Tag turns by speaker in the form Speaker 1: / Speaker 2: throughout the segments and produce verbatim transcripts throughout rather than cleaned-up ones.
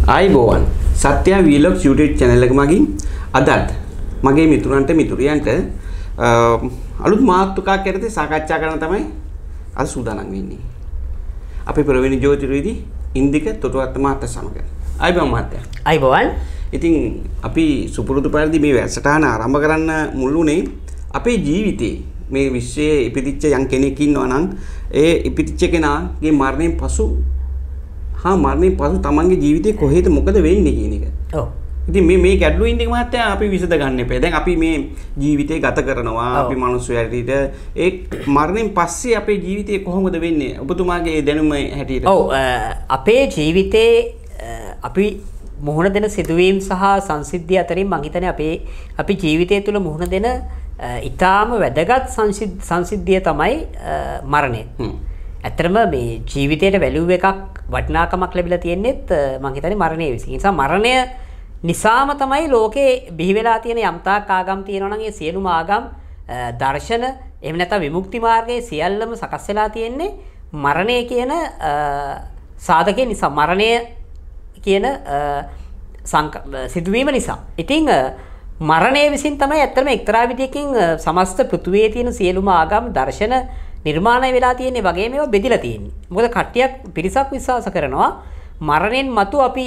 Speaker 1: ආයිබෝවන් සත්‍ය වීලොග්ස් YouTube channel එක මගින් අදත් මගේ මිතුරන්ට මිතුරියන්ට අලුත් මාතෘකාවක් යටතේ සාකච්ඡා කරන්න තමයි අද සූදානම් වෙන්නේ. අපේ ප්‍රවීණ ජ්‍යොතිර්විදි ඉන්දික තොටුවත්ත මහත්තයා සමග. ආයිබෝවන් මහත්තයා.
Speaker 2: ආයිබෝවන්.
Speaker 1: ඉතින් අපි සුපුරුදු පරිදි මේ වැඩසටහන ආරම්භ කරන්න මුල් වුණේ අපේ ජීවිතේ මේ විශ්වයේ ඉපදිච්ච යම් කෙනෙක් ඉන්නවා නම් ඒ ඉපදිච්ච කෙනාගේ මරණයෙන් පසු හා මරණයෙන් පසු තමන්ගේ ජීවිතේ කොහෙද මොකද වෙන්නේ කියන එක. ඔව්. ඉතින් මේ මේ ගැටලුව ඉඳන් මහත්තයා අපි විසඳ ගන්න එපා. දැන් අපි මේ ජීවිතේ ගත කරනවා අපි මිනිස්සු හැටියට ඒ මරණයෙන් පස්සේ අපේ ජීවිතේ කොහොමද වෙන්නේ? ඔබතුමාගේ දැනුම හැටියට.
Speaker 2: ඔව් අපේ ජීවිතේ අපි මුහුණ දෙන සිදුවීම් සහ සංසිද්ධිය අතරින් මම හිතන්නේ අපේ අපි ජීවිතය තුළ මුහුණ දෙන ඊටාම වැදගත් සංසිද්ධිය තමයි මරණය. ඇත්තටම මේ ජීවිතයට වැලියු එකක් වටිනාකමක් ලැබිලා තියෙන්නේත් මම හිතන්නේ මරණය විසින්. ඒ නිසා මරණය නිසාම තමයි ලෝකේ බිහි වෙලා තියෙන යම්තාක් ආගම් තියෙනවා නම් ඒ සියලුම ආගම් දර්ශන එහෙම නැත්නම් විමුක්ති මාර්ගයේ සියල්ලම සකස් වෙලා තියෙන්නේ මරණය කියන සාධකේ නිසා. මරණය කියන සිදුවීම නිසා. ඉතින් මරණය විසින් තමයි ඇත්තටම එක්තරා විදියකින් සමස්ත පෘථුවියේ තියෙන සියලුම ආගම් දර්ශන නිර්මාණය වෙලා තියෙන්නේ වගේ මේවා බෙදිලා තියෙන්නේ. මොකද කට්ටියක් පිරිසක් විශ්වාස කරනවා මරණයෙන් මතු අපි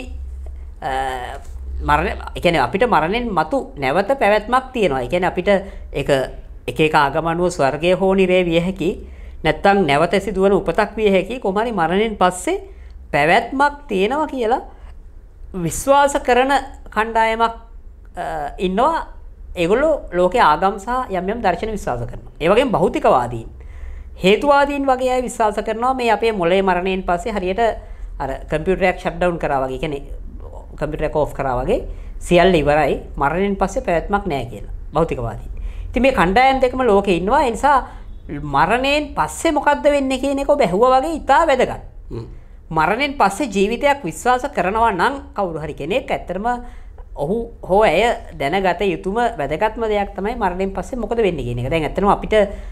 Speaker 2: මරණ ඒ කියන්නේ අපිට මරණයෙන් මතු නැවත පැවැත්මක් තියෙනවා. ඒ කියන්නේ අපිට ඒක එක එක ආගම් අනුව ස්වර්ගය හෝ නිරේ විය හැකි නැත්නම් නැවත සිදුවන උපතක් විය හැකි කොහොම හරි මරණයෙන් පස්සේ පැවැත්මක් තියෙනවා කියලා විශ්වාස කරන කණ්ඩායමක් ඉන්නවා. ඒගොල්ලෝ ලෝකයේ ආගම් සහ යම් යම් දර්ශන විශ්වාස කරනවා. ඒ වගේම භෞතිකවාදීන් හේතුවාදීන් වගේ අය විශ්වාස කරනවා මේ අපේ මොළයේ මරණයෙන් පස්සේ හරියට අර කම්පියුටර් එක ෂට් ඩවුන් කරා වගේ. කියන්නේ කම්පියුටර් එක ඕෆ් කරා වගේ සියල්ල ඉවරයි මරණයෙන් පස්සේ පැවැත්මක් නැහැ කියලා භෞතිකවාදීන්. ඉතින් මේ කණ්ඩායම් දෙකම ලෝකේ ඉන්නවා. ඒ නිසා මරණයෙන් පස්සේ මොකද්ද වෙන්නේ කියන එක ඔබ ඇහුවා වගේ ඉතා වැදගත්. මරණයෙන් පස්සේ ජීවිතයක් විශ්වාස කරනවා නම් කවුරු හරි කෙනෙක් ඇත්තටම ඔහු හෝ ඇය දැනගත යුතුම වැදගත්ම දෙයක් තමයි මරණයෙන් පස්සේ මොකද වෙන්නේ කියන එක. දැන් ඇත්තටම අපිට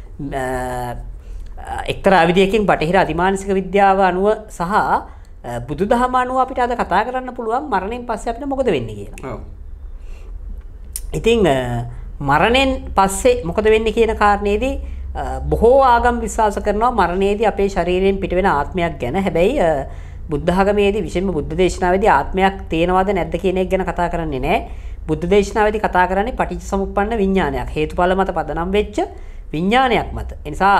Speaker 2: එක්තරා විදියකින් බටහිර අධිමානසික විද්‍යාව අනුව සහ බුදුදහම අනුව අපිට අද කතා කරන්න පුළුවන් මරණයෙන් පස්සේ අපිට මොකද වෙන්නේ කියලා. ඔව්. ඉතින් මරණයෙන් පස්සේ මොකද වෙන්නේ කියන කාරණේදී බොහෝ ආගම් විශ්වාස කරනවා මරණයේදී අපේ ශරීරයෙන් පිට වෙන ආත්මයක් ගැන. හැබැයි බුද්ධ ආගමේදී විශේෂයෙන්ම බුද්ධ දේශනාවේදී ආත්මයක් තේනවද නැද්ද කියන එක ගැන කතා කරන්නේ නැහැ. බුද්ධ දේශනාවේදී කතා කරන්නේ පටිච්චසමුප්පන්න විඥානයක්. හේතුඵල මත පදනම් වෙච්ච විඥානයක් මත. ඒ නිසා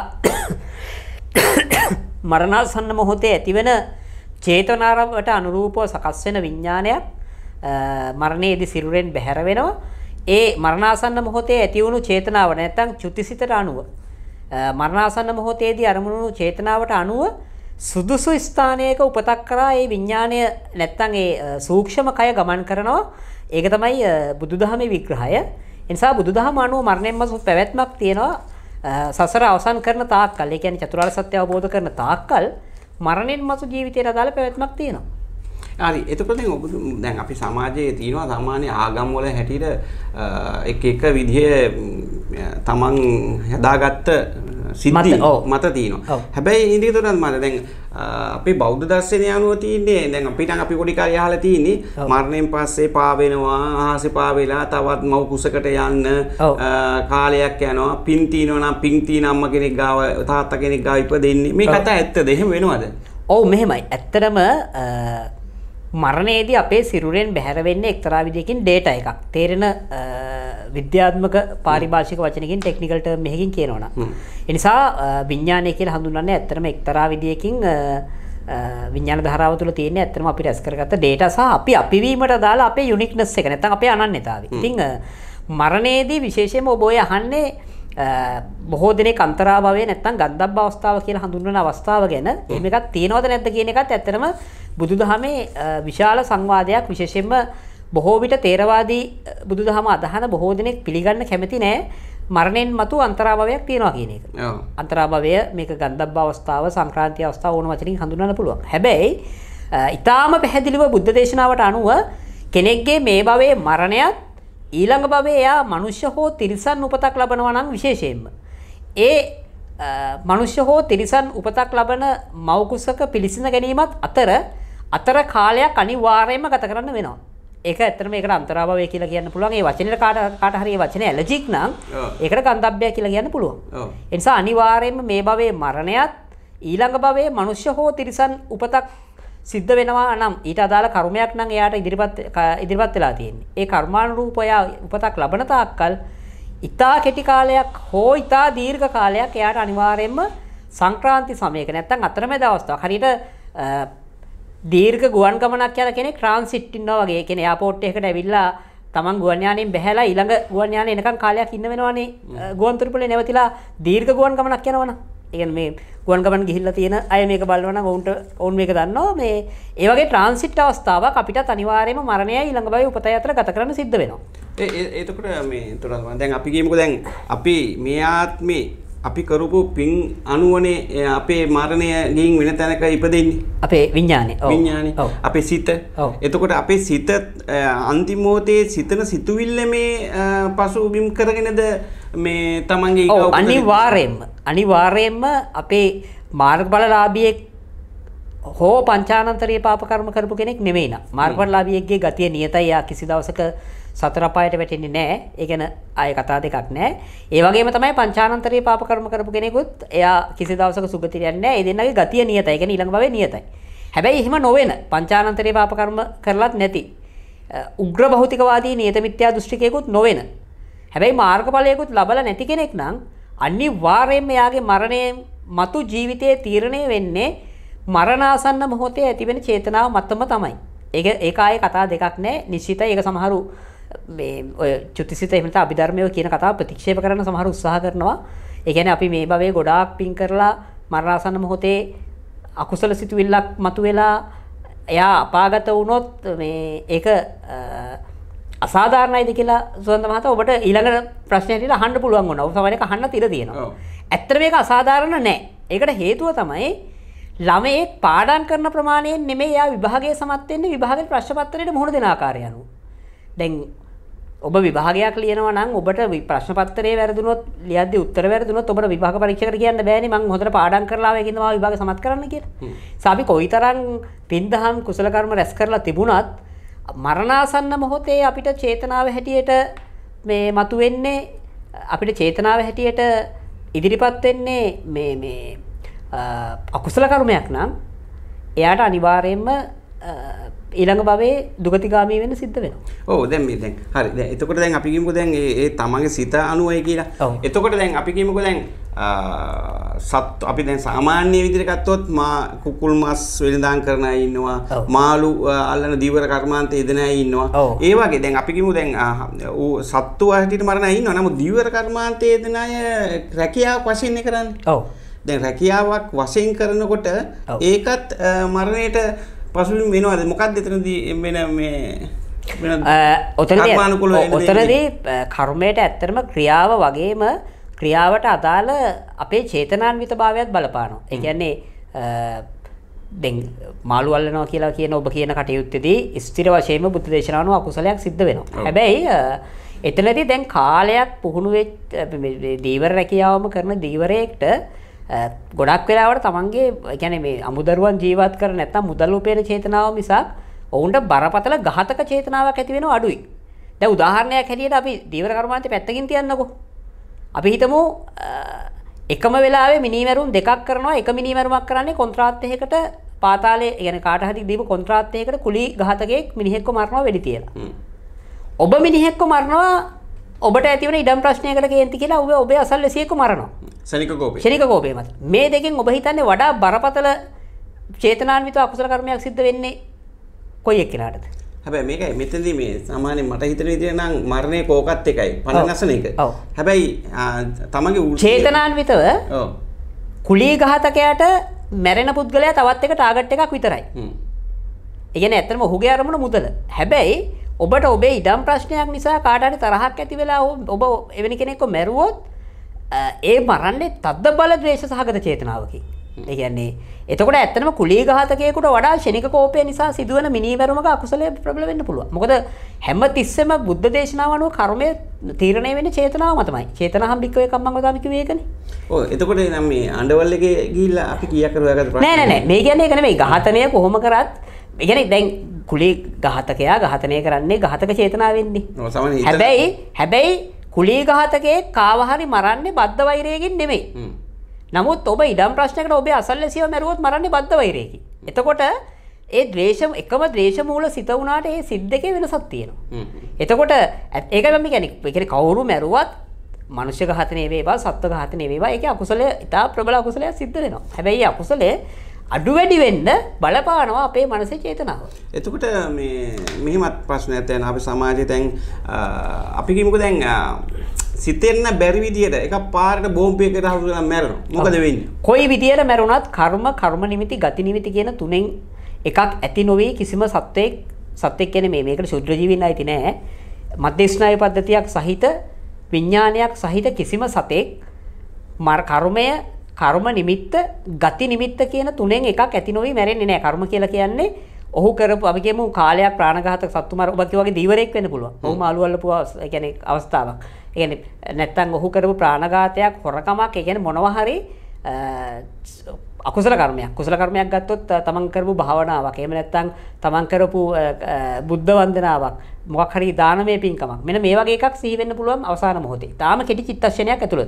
Speaker 2: මරණාසන්න මොහොතේ ඇතිවෙන චේතනාවට අනුරූපව සකස් වෙන විඥානයක් මරණයේදී සිරුරෙන් බැහැර වෙනවා. ඒ මරණාසන්න මොහොතේ ඇති වුණු චේතනාව නැත්නම් චුතිසිතට අනුව මරණාසන්න මොහොතේදී අරමුණු චේතනාවට අනුව සුදුසු ස්ථානයක උපතක් කරා ඒ විඥාණය නැත්නම් ඒ සූක්ෂම කය ගමන් කරනවා. ඒක තමයි බුදුදහමේ විග්‍රහය. ඒ නිසා බුදුදහම අනුව මරණයෙන් පසු පැවැත්මක් තියෙනවා. සසර අවසන් කරන තාක්කල්, ඒ කියන්නේ චතුරාර්ය සත්‍ය අවබෝධ කරන තාක්කල් මරණයෙන් පසු ජීවිතයට අදාළ පැවැත්මක් තියෙනවා.
Speaker 1: හරි. එතකොට දැන් ඔබ දැන් අපි සමාජයේ තියෙනවා සාමාන්‍ය ආගම් වල හැටියට එක එක විදිහේ තමන් හදාගත්ත සිද්ධි මත තියෙනවා. හැබැයි ඉන්දිකතොරත් මත දැන් අපේ බෞද්ධ දර්ශනය අනුව තියෙන්නේ දැන් අපිට අපි පොඩි කාලේ අහලා තියෙන්නේ මරණයෙන් පස්සේ පා වෙනවා, අහසේ පා වෙලා තවත් මව් කුසකට යන්න කාලයක් යනවා. පින් තියනවා නම් පින් තියන අම්මා කෙනෙක් ගාව තාත්තා කෙනෙක් ගාව ඉපදෙන්නේ. මේ කතා ඇත්තද? එහෙම වෙනවද?
Speaker 2: ඔව් මෙහෙමයි. ඇත්තටම මරණයේදී අපේ සිරුරෙන් බැහැර වෙන්නේ එක්තරා විදියකින් ඩේටා එකක්. තේරෙන විද්‍යාත්මක පාරිභාෂික වචනකින් ටෙක්නිකල් ටර්ම් එකකින් කියනවා නම්. ඒ නිසා විඥානය කියලා හඳුන්වන්නේ ඇත්තටම එක්තරා විදියකින් විඥාන ධාරාව තුළ තියෙන ඇත්තටම අපි රැස් කරගත්ත ඩේටා සහ අපි අපිවීමට දාලා අපේ යුනික්නස් එක නැත්නම් අපේ අනන්‍යතාවය. ඉතින් මරණයේදී විශේෂයෙන්ම ඔබ ඔය අහන්නේ බොහෝ දෙනෙක් අන්තරාභවය නැත්නම් ගන්ධබ්බ අවස්ථාව කියලා හඳුන්වන අවස්ථාව ගැන. එහෙම එකක් තියෙනවද නැද්ද කියන එකත් ඇත්තටම බුදුදහමේ විශාල සංවාදයක්. විශේෂයෙන්ම බොහෝ විට තේරවාදී බුදුදහම අදහන බොහෝ දෙනෙක් පිළිගන්න කැමති නෑ මරණයෙන් මතු අන්තරාභවයක් තියෙනවා කියන එක. ඔව්. අන්තරාභවය මේක ගන්ධබ්බ අවස්ථාව, සංක්‍රාන්ති අවස්ථාව ඕන වචනකින් හඳුන්වන්න පුළුවන්. හැබැයි ඊටාම පැහැදිලිව බුද්ධ දේශනාවට අනුව කෙනෙක්ගේ මේ භවයේ මරණයත් ඊළඟ භවයේ එයා මනුෂ්‍ය හෝ තිරිසන් උපතක් ලබනවා නම් විශේෂයෙන්ම ඒ මනුෂ්‍ය හෝ තිරිසන් උපතක් ලබන මව් කුසක පිළිසින ගැනීමත් අතර අතර කාලයක් අනිවාර්යයෙන්ම ගත කරන්න වෙනවා. ඒක ඇත්තටම ඒකට අන්තරාභවය කියලා කියන්න පුළුවන්. ඒ වචනේ කාට කාට හරි ඒ වචනේ ඇලර්ජික් නම් ඒකට ගන්ධබ්බය කියලා කියන්න පුළුවන්. ඒ නිසා අනිවාර්යයෙන්ම මේ භවයේ මරණයත් ඊළඟ භවයේ මනුෂ්‍ය හෝ තිරිසන් උපතක් සිද්ධ වෙනවා නම් ඊට අදාළ කර්මයක් නම් එයාට ඉදිරිපත් ඉදිරිපත් වෙලා තියෙන්නේ. ඒ කර්මානුරූපව උපතක් ලබන තාක්කල් ඉතා කෙටි කාලයක් හෝ ඉතා දීර්ඝ කාලයක් එයාට අනිවාර්යයෙන්ම සංක්‍රාන්ති සමයක නැත්තම් අතරමැද අවස්ථාවක්. හරියට දීර්ඝ ගුවන් ගමනක් යන කෙනෙක් ට්‍රාන්සිට් ඉන්නවා වගේ. ඒ කියන්නේ එයාපෝට් එකකට ඇවිල්ලා තමන් ගුවන් යානයෙන් බැහැලා ඊළඟ ගුවන් යානේ එනකන් කාලයක් ඉන්න වෙනවනේ. ගුවන් තොටුපළේ නැවතිලා දීර්ඝ ගුවන් ගමනක් යනවනම්. ඒ කියන්නේ මේ ගුවන් ගමන් ගිහිල්ලා තියෙන අය මේක බලනවා නම් ඔවුන්ට ඔවුන් මේක දන්නවා. මේ ඒ වගේ ට්‍රාන්සිට් අවස්ථාවක් අපිටත් අනිවාර්යයෙන්ම මරණයයි ඊළඟ භවයේ උපතයි අතර ගත කරන්න සිද්ධ වෙනවා.
Speaker 1: ඒ එතකොට මේ එතකොට දැන් අපි කියමුකෝ දැන් අපි මේ ආත්මේ අපි කරපු පින් අනුවනේ අපේ මරණය ගින් වෙන තැනක ඉපදෙන්නේ.
Speaker 2: අපේ විඥානේ. ඔව්.
Speaker 1: විඥානේ. අපේ සිත. එතකොට අපේ සිත අන්තිම මොහොතේ සිතන සිතුවිල්ල මේ පසුබිම් කරගෙනද මේ තමන්ගේ
Speaker 2: ඔව් අනිවාර්යයෙන්ම අනිවාර්යයෙන්ම අපේ මාර්ගඵලලාභියෙක් හෝ පංචානන්තරයේ පාප කර්ම කරපු කෙනෙක් නෙමෙයි නා. මාර්ගඵලලාභියෙක්ගේ ගතිය නියතයි. යා කිසි දවසක සතර අපායට වැටෙන්නේ නැහැ. ඒ කියන ආය කතා දෙකක් නැහැ. ඒ වගේම තමයි පංචානන්තරයේ පාප කර්ම කරපු කෙනෙකුත් එයා කිසි දවසක සුගතියට යන්නේ නැහැ. ඒ දෙන්නගේ ගතිය නියතයි. ඒ කියන්නේ ඊළඟ භවයේ නියතයි. හැබැයි එහෙම නොවන පංචානන්තරයේ පාප කර්ම කරලත් නැති උග්‍ර භෞතිකවාදී නියත මිත්‍යා දෘෂ්ටිකයෙකුත් නොවන. හැබැයි මාර්ගඵලයකුත් ලබලා නැති කෙනෙක් නම් අනිවාර්යයෙන්ම එයාගේ මරණය මතු ජීවිතයේ තීරණය වෙන්නේ මරණාසන්න මොහොතේ ඇතිවෙන චේතනාව මතම තමයි. ඒක ඒක ආයේ කතා දෙකක් නැහැ. නිශ්චිතයි. ඒක සමහරු මේ ඔය චුතිසිත එහෙම නැත්නම් අභිධර්මයේ කියන කතාව ප්‍රතික්ෂේප කරන්න සමහර උත්සාහ කරනවා. ඒ කියන්නේ අපි මේ භවයේ ගොඩාක් පින් කරලා මරණාසන්න මොහොතේ අකුසල සිතුවිල්ලක් මතුවෙලා එයා අපාගත වුණොත් මේ ඒක අසාධාරණයිද කියලා සුවන්ත මහතා ඔබට ඊළඟ ප්‍රශ්නයට අහන්න පුළුවන් වුණා. ඔබ සමහරවිට අහන්න තිර තියෙනවා. ඇත්තට මේක අසාධාරණ නැහැ. ඒකට හේතුව තමයි ළමයෙක් පාඩම් කරන ප්‍රමාණයෙන් නෙමෙයි එයා විභාගයේ සමත් වෙන්නේ විභාගයේ ප්‍රශ්න පත්‍රයට මුහුණ දෙන ආකාරය අනුව. දැන් ඔබ විභාගයක් ලියනවා නම් ඔබට ප්‍රශ්න පත්‍රයේ වැරදුනොත් ලියද්දී උත්තර වැරදුනොත් ඔබට විභාග පරීක්ෂකයට කියන්න බෑනේ මම හොඳට පාඩම් කරලා ආවේ කියනවා විභාගය සමත් කරන්න කියලා. සාපි කොයිතරම් පින්දහම් කුසල කර්ම රැස් කරලා තිබුණත් මරණාසන්න මොහොතේ අපිට චේතනාව හැටියට මේ මතුවෙන්නේ අපිට චේතනාව හැටියට ඉදිරිපත් වෙන්නේ මේ මේ අකුසල කර්මයක් නම් එයාට අනිවාර්යයෙන්ම ඊළඟ භවයේ දුගතිගාමී වෙන්න සිද්ධ වෙනවා.
Speaker 1: ඔව් දැන් මේ දැන් හරි. දැන් එතකොට දැන් අපි කියමුකෝ දැන් ඒ ඒ තමන්ගේ සිත අනුවයි කියලා. එතකොට දැන් අපි කියමුකෝ දැන් සත් අපි දැන් සාමාන්‍ය විදිහට ගත්තොත් මා කුකුල් මස් වෙළඳාම් කරන අය ඉන්නවා. මාළු අල්ලන දීවර කර්මාන්තයේ යෙදෙන අය ඉන්නවා. ඒ වගේ දැන් අපි කියමු දැන් සත්තු හැටියට මරණ අය ඉන්නවා. නමුත් දීවර කර්මාන්තයේ යෙදෙන අය රැකියාවක් වශයෙන් කරන්නේ.
Speaker 2: ඔව්.
Speaker 1: දැන් රැකියාවක් වශයෙන් කරනකොට ඒකත් මරණයට පසුබිම් වෙනවද? මොකක්ද එතනදී වෙන මේ වෙන
Speaker 2: ඔතනදී කර්මයට ඇත්තටම ක්‍රියාව වගේම ක්‍රියාවට අදාළ අපේ චේතනාන්විත භාවයත් බලපානවා. ඒ කියන්නේ දැන් මාළු අල්ලනවා කියලා කියන ඔබ කියන කටයුත්තේදී ස්ථිර වශයෙන්ම බුද්ධ දේශනාවන අකුසලයක් සිද්ධ වෙනවා. හැබැයි එතනදී දැන් කාලයක් පුහුණු වෙච්ච දීවර රැකියාවම කරන දීවරයෙක්ට ගොඩක් වෙලාවට තමන්ගේ කියන්නේ මේ අමුදරුවන් ජීවත් කර නැත්නම් මුදල් උපයන චේතනාව මිසක් ඔවුන්ට බරපතල ඝාතක චේතනාවක් ඇති වෙනව අඩුයි. දැන් උදාහරණයක් හැටියට අපි දීවර කර්මාන්තේ පැත්තකින් තියන්නකෝ. අපි හිතමු එකම වෙලාවේ මිනිමරුම් දෙකක් කරනවා. එක මිනිමරුමක් කරන්නේ කොන්ත්‍රාත් එකකට පාතාලේ يعني කාට හරි දීපු කොන්ත්‍රාත් එකකට කුලී ඝාතකයෙක් මිනිහෙක්ව මරනවා වෙඩි තියලා. ඔබ මිනිහෙක්ව මරනවා ඔබට ඇති වෙන ඉඩම් ප්‍රශ්නයකට කේන්ති කියලා ඔබ ඔබේ අසල්වැසියෙක්ව මරනවා.
Speaker 1: ශනික කෝපේ.
Speaker 2: ශනික කෝපේ මත. මේ දෙකෙන් ඔබ හිතන්නේ වඩා බරපතල චේතනාන්විත අකුසල කර්මයක් සිද්ධ වෙන්නේ කොයි එක්කෙනාටද?
Speaker 1: හැබැයි මේකයි මෙතනදී මේ සාමාන්‍යයෙන් මට හිතෙන විදිහට නම් මරණය කෝකත් එකයි පණ නැසන එක. හැබැයි තමන්ගේ
Speaker 2: චේතනාන්විතව ඔව් කුලී ඝාතකයාට මැරෙන පුද්ගලයා තවත් එක ටාගට් එකක් විතරයි. හ්ම්. ඒ කියන්නේ ඇත්තටම ඔහුගේ අරමුණ මුදල. හැබැයි ඔබට ඔබේ ඉඩම් ප්‍රශ්නයක් නිසා කාට හරි තරහක් ඇති වෙලා ඔබ එවැනි කෙනෙක්ව මැරුවොත් ඒ මරන්නේ තද්ද බල ද්වේෂ සහගත චේතනාවකින්. ඒ කියන්නේ එතකොට ඇත්තටම කුලී ඝාතකයෙකුට වඩා ශනික කෝපය නිසා සිදුවන මිනිමරුමක අකුසලයේ ප්‍රබල වෙන්න පුළුවන්. මොකද හැම තිස්සෙම බුද්ධ දේශනාව අනුව කර්මය තීරණය වෙන්නේ චේතනාව මතමයි. චේතනාහම් බික්කවේ කම්මං වදාමි කිව්වේ ඒකනේ.
Speaker 1: ඔව් එතකොට නම් මේ අඬවල් එකේ ගිහිල්ලා අපි කීයක් කරුවාගත්ත ප්‍රශ්න
Speaker 2: නෑ නෑ නෑ මේ කියන්නේ ඒක නෙමෙයි. ඝාතනය කොහොම කරත් ඒ කියන්නේ දැන් කුලී ඝාතකයා ඝාතනය කරන්නේ ඝාතක චේතනාවෙන්නේ.
Speaker 1: ඔව් සමහර හිතන
Speaker 2: හැබැයි හැබැයි කුලී ඝාතකයේ කාව හරි මරන්නේ බද්ධ වෛරයකින් නෙමෙයි. නමුත් ඔබ ඉඩම් ප්‍රශ්නයකට ඔබේ අසල්වැසියව මැරුවොත් මරන්නේ බද්ධ වෛරයකින්. එතකොට ඒ ද්වේෂ එකම ද්වේෂ මූල සිත වුණාට ඒ සිත් දෙකේ වෙනසක් තියෙනවා. එතකොට ඒකයි මම කියන්නේ ඒ කියන්නේ කවුරු මැරුවත් මනුෂ්‍ය ඝාතනයේ වේවා සත්ත්ව ඝාතනයේ වේවා ඒකේ අකුසලය ඉතා ප්‍රබල අකුසලයක් සිද්ධ වෙනවා. හැබැයි ඒ අකුසලය අඩු වැඩි වෙන්න බලපානවා අපේ මනසේ චේතනාව.
Speaker 1: එතකොට මේ මෙහිමත් ප්‍රශ්නයක් තියෙනවා අපි සමාජයේ දැන් අපි කිමුකෝ දැන් සිතෙන්න බැරි විදියට එක පාරට බෝම්බයකට හසු කරලා මැරෙනවා. මොකද වෙන්නේ? කොයි
Speaker 2: විදියට මැරුණත් කර්ම කර්ම නිමිති ගති නිමිති කියන තුනෙන් එකක් ඇති නොවේ කිසිම සත්වයක් සත්වයක් කියන්නේ මේ මේකට ශුද්‍ර ජීවීන් නැති නෑ. මධ්‍ය ස්නායු පද්ධතියක් සහිත විඥානයක් සහිත කිසිම සතෙක් මර කර්මය කර්ම නිමිත්ත ගති නිමිත්ත කියන තුනෙන් එකක් ඇති නොවි මැරෙන්නේ නැහැ. කර්ම කියලා කියන්නේ ඔහු කරපු අපි කියමු කාලයක් ප්‍රාණඝාතක සත්තු මර ඔබ කිව්වාගේ දීවරෙක් වෙන්න පුළුවන්. ඔහු මාළු අල්ලපු ඒ කියන්නේ අවස්ථාවක්. ඒ කියන්නේ නැත්තම් ඔහු කරපු ප්‍රාණඝාතයක් හොරකමක් ඒ කියන්නේ මොනවා හරි අකුසල කර්මයක්. කුසල කර්මයක් ගත්තොත් තමන් කරපු භාවනාවක්. එහෙම නැත්තම් තමන් කරපු බුද්ධ වන්දනාවක්. මොකක් හරි දානමය පින්කමක්. මෙන්න මේ වගේ එකක් සිහි වෙන්න පුළුවන් අවසාන මොහොතේ. තාම කෙටි චිත්තක්ෂණයක් ඇතුළත.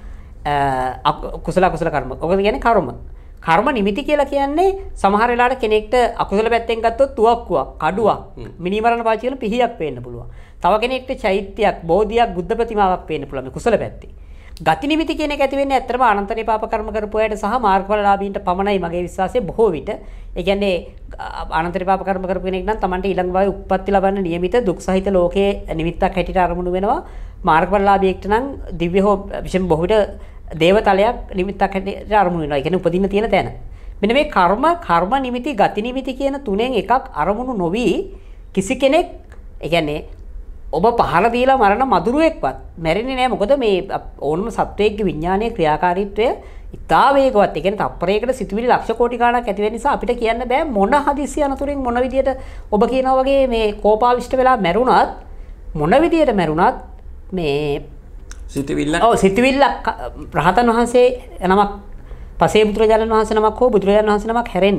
Speaker 2: කුසල කුසල කර්ම. ඔක කියන්නේ කර්ම. කර්ම නිමිති කියලා කියන්නේ සමහර වෙලාවට කෙනෙක්ට අකුසල පැත්තෙන් ගත්තොත් තුවක්කුවක්, කඩුවක්, මිනිමරණ පාවිච්චි කරන පිහියක් පේන්න පුළුවන්. තව කෙනෙක්ට චෛත්‍යයක්, බෝධියක්, බුද්ධ ප්‍රතිමාවක් පේන්න පුළුවන් මේ කුසල පැත්තේ. ගති නිමිති කියන එක ඇති වෙන්නේ ඇත්තටම අනන්තරේ පාප කර්ම කරපු අයට සහ මාර්ගඵලලාභීන්ට පමණයි මගේ විශ්වාසය බොහෝ විට. ඒ කියන්නේ අනන්තරේ පාප කර්ම කරපු කෙනෙක් නම් Tamante ඊළඟ භවයේ උප්පත්ති ලබන්න නියමිත දුක් සහිත ලෝකයේ නිමිත්තක් හැටියට අරමුණු වෙනවා. මාර්ගඵලලාභීෙක්ට නම් දිව්‍ය හෝ විශේෂ බොහෝ විට දේවතලයක් නිමිත්තක් හැටියට අරමුණු වෙනවා. ඒ කියන්නේ උපදින්න තියෙන තැන. මෙන්න මේ කර්ම කර්ම නිමිති ගති නිමිති කියන තුනෙන් එකක් අරමුණු නොවි කිසි කෙනෙක් ඒ කියන්නේ ඔබ පහර දීලා මරණ මදුරුවෙක්වත් මැරෙන්නේ නැහැ. මොකද මේ ඕනම සත්වයේගේ විඥානයේ ක්‍රියාකාරීත්වය ඉතා වේගවත්. ඒ කියන්නේ තප්පරයකට සිතුවිලි ලක්ෂ කෝටි ගණනක් ඇති වෙන නිසා අපිට කියන්න බෑ මොන හදිසි අනතුරින් මොන විදියට ඔබ කියනවා වගේ මේ කෝපාවිෂ්ඨ වෙලා මැරුණත් මොන විදියට මැරුණත් මේ
Speaker 1: සිතවිල්ල
Speaker 2: ඔව් සිතවිල්ල රහතන් වහන්සේ නමක් පසේ බුදුරජාණන් වහන්සේ නමක් හෝ බුදුරජාණන් වහන්සේ නමක් හැරෙන්න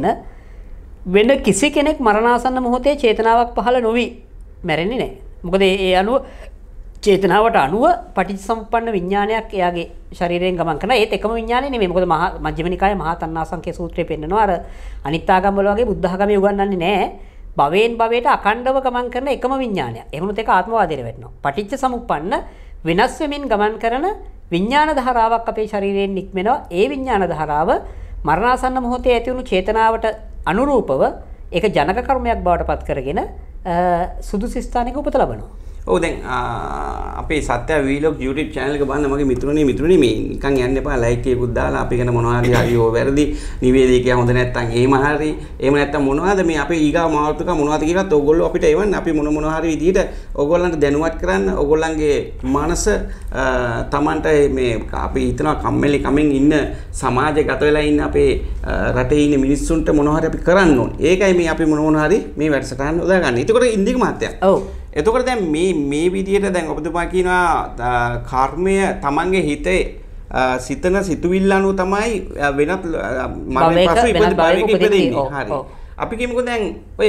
Speaker 2: වෙන කිසි කෙනෙක් මරණාසන්න මොහොතේ චේතනාවක් පහළ නොවි මැරෙන්නේ නැහැ. මොකද ඒ අනුව චේතනාවට අනුව පටිච්චසමුප්පන්න විඥානයක් එයාගේ ශරීරයෙන් ගමන් කරනවා. ඒත් එකම විඥානය නෙමෙයි. මොකද මහා මජ්ක්‍ධිම නිකායේ මහා තණ්හාසංඛ්‍ය සූත්‍රයේ පෙන්නනවා අර අනිත් ආගම් වල වගේ බුද්ධ ආගමේ උගන්වන්නේ නැහැ. භවයෙන් භවයට අඛණ්ඩව ගමන් කරන එකම විඥානය. එහෙමනොත් ඒක ආත්මවාදයට වැටෙනවා. පටිච්චසමුප්පන්න වෙනස් වෙමින් ගමන් කරන විඥාන ධාරාවක් අපේ ශරීරයෙන් නික්මෙනවා. ඒ විඥාන ධාරාව මරණාසන්න මොහොතේ ඇති වුණු චේතනාවට අනුරූපව ඒක ජනක කර්මයක් බවට පත් කරගෙන සුදුසු ස්ථානයක උපත ලබනවා.
Speaker 1: ඔව් දැන් අපේ සත්‍ය වීලොග් YouTube channel එක බලන්න මගේ මිතුරුනේ මිතුරුනේ මේ නිකන් යන්න එපා ලයික් එකකුත් දාලා අපි ගැන මොනවා හරි හරි ඕ වැරදි නිවේදකයා හොඳ නැත්තම් එහෙම හරි එහෙම නැත්තම් මොනවද මේ අපේ ඊගා මාවෘතික මොනවද කියලාත් ඕගොල්ලෝ අපිට එවන්න අපි මොන මොනවා හරි විදිහට ඕගොල්ලන්ට දැනුවත් කරන්න ඕගොල්ලන්ගේ මනස Tamanට මේ අපි හිතනවා කම්මැලි කමෙන් ඉන්න සමාජය ගත වෙලා ඉන්න අපේ රටේ ඉන්න මිනිස්සුන්ට මොනවා හරි අපි කරන්න ඕනේ. ඒකයි මේ අපි මොන මොනවා හරි මේ වැඩසටහන උදාගන්නේ. ඒකෝට ඉන්දික මහත්තයා.
Speaker 2: ඔව්.
Speaker 1: එතකොට දැන් මේ මේ විදිහට දැන් ඔබතුමා කියනවා කර්මය තමන්ගේ හිතේ සිතන සිතුවිල්ල අනුව තමයි වෙනත් මරණය පසු ඉපද භවයක ඉපදෙන්නේ. හරි. අපි කියමුකෝ දැන් ඔය